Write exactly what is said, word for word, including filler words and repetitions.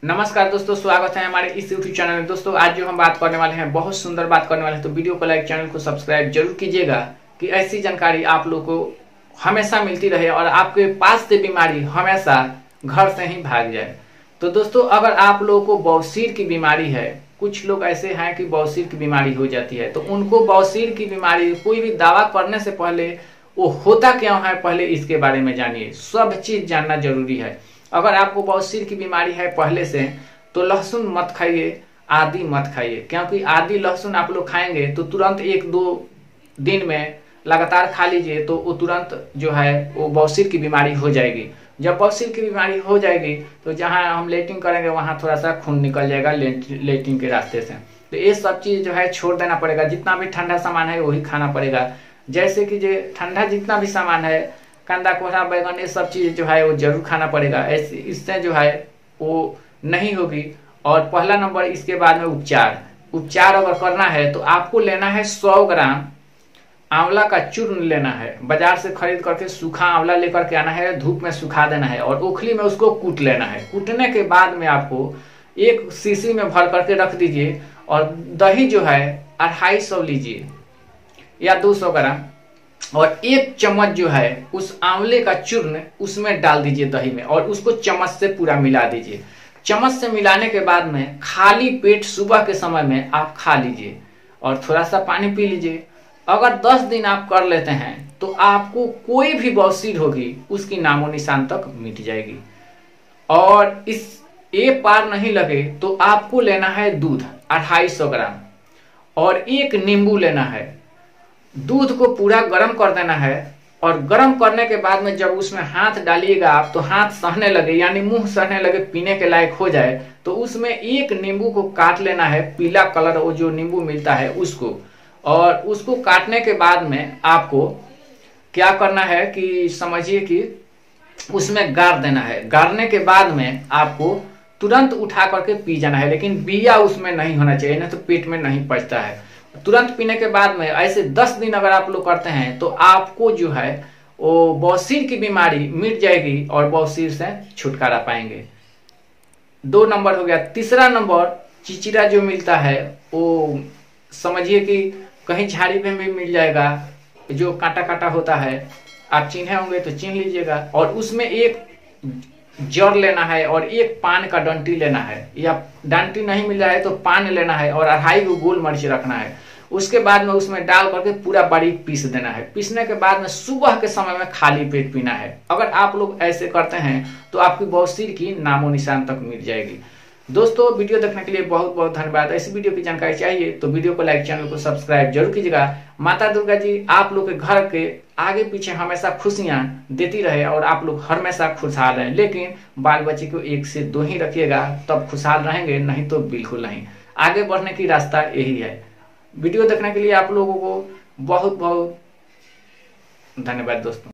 नमस्कार दोस्तों, स्वागत है हमारे इस यूट्यूब चैनल में। दोस्तों आज जो हम बात करने वाले हैं बहुत सुंदर बात करने वाले हैं, तो वीडियो को लाइक, चैनल को सब्सक्राइब जरूर कीजिएगा कि ऐसी जानकारी आप लोगों को हमेशा मिलती रहे और आपके पास से बीमारी हमेशा घर से ही भाग जाए। तो दोस्तों अगर आप लोगों को बवासीर की बीमारी है, कुछ लोग ऐसे हैं कि बवासीर की बीमारी हो जाती है, तो उनको बवासीर की बीमारी कोई भी दावा करने से पहले वो होता क्यों है पहले इसके बारे में जानिए। सब चीज जानना जरूरी है। अगर आपको बवासीर की बीमारी है पहले से, तो लहसुन मत खाइए, आदि मत खाइए, क्योंकि आदि लहसुन आप लोग खाएंगे तो तुरंत एक दो दिन में लगातार खा लीजिए तो वो तुरंत जो है वो बवासीर की बीमारी हो जाएगी। जब बवासीर की बीमारी हो जाएगी तो जहाँ हम लेटिंग करेंगे वहां थोड़ा सा खून निकल जाएगा लेटिंग के रास्ते से। तो ये सब चीज जो है छोड़ देना पड़ेगा। जितना भी ठंडा सामान है वही खाना पड़ेगा, जैसे कि जो ठंडा जितना भी सामान है, कांदा, कोहरा, बैगन, ये सब चीज जो है वो जरूर खाना पड़ेगा। ऐसे इससे जो है वो नहीं होगी। और पहला नंबर इसके बाद में उपचार उपचार अगर करना है तो आपको लेना है सौ ग्राम आंवला का चूर्ण लेना है। बाजार से खरीद करके सूखा आंवला लेकर के आना है, धूप में सुखा देना है और ओखली में उसको कूट लेना है। कूटने के बाद में आपको एक शीशी में भर करके रख दीजिए और दही जो है अढ़ाई सौ लीजिए या दो सौ ग्राम और एक चम्मच जो है उस आंवले का चूर्ण उसमें डाल दीजिए दही में और उसको चम्मच से पूरा मिला दीजिए। चम्मच से मिलाने के बाद में खाली पेट सुबह के समय में आप खा लीजिए और थोड़ा सा पानी पी लीजिए। अगर दस दिन आप कर लेते हैं तो आपको कोई भी बवासीर होगी उसकी नामो निशान तक मिट जाएगी। और इस ये पार नहीं लगे तो आपको लेना है दूध अढ़ाई सौ ग्राम और एक नींबू लेना है। दूध को पूरा गर्म कर देना है और गर्म करने के बाद में जब उसमें हाथ डालिएगा आप तो हाथ सहने लगे, यानी मुंह सहने लगे, पीने के लायक हो जाए, तो उसमें एक नींबू को काट लेना है। पीला कलर वो जो नींबू मिलता है उसको, और उसको काटने के बाद में आपको क्या करना है कि समझिए कि उसमें गाड़ देना है। गाड़ने के बाद में आपको तुरंत उठा करके पी जाना है, लेकिन बिया उसमें नहीं होना चाहिए, ना तो पेट में नहीं पचता है। तुरंत पीने के बाद में ऐसे दस दिन अगर आप लोग करते हैं तो आपको जो है वो बवासीर की बीमारी मिट जाएगी और बवासीर से छुटकारा पाएंगे। दो नंबर हो गया। तीसरा नंबर चिचिरा जो मिलता है वो समझिए कि कहीं झाड़ी में भी मिल जाएगा, जो कांटा कांटा होता है, आप चिन्हे होंगे तो चिन्ह लीजिएगा। और उसमें एक जड़ लेना है और एक पान का डंटी लेना है, या डंटी नहीं मिल रहा है तो पान लेना है और अढ़ाई को गोल मर्च रखना है। उसके बाद में उसमें डाल करके पूरा बारीक पीस देना है। पीसने के बाद में सुबह के समय में खाली पेट पीना है। अगर आप लोग ऐसे करते हैं तो आपकी बवासीर की नामो निशान तक मिट जाएगी। दोस्तों वीडियो देखने के लिए बहुत बहुत धन्यवाद। ऐसी वीडियो की जानकारी चाहिए तो वीडियो को लाइक, चैनल को सब्सक्राइब जरूर कीजिएगा। माता दुर्गा जी आप लोग के घर के आगे पीछे हमेशा खुशियां देती रहे और आप लोग हमेशा खुशहाल रहें, लेकिन बाल बच्चे को एक से दो ही रखिएगा तब खुशहाल रहेंगे, नहीं तो बिल्कुल नहीं। आगे बढ़ने की रास्ता यही है। वीडियो देखने के लिए आप लोगों को बहुत बहुत धन्यवाद दोस्तों।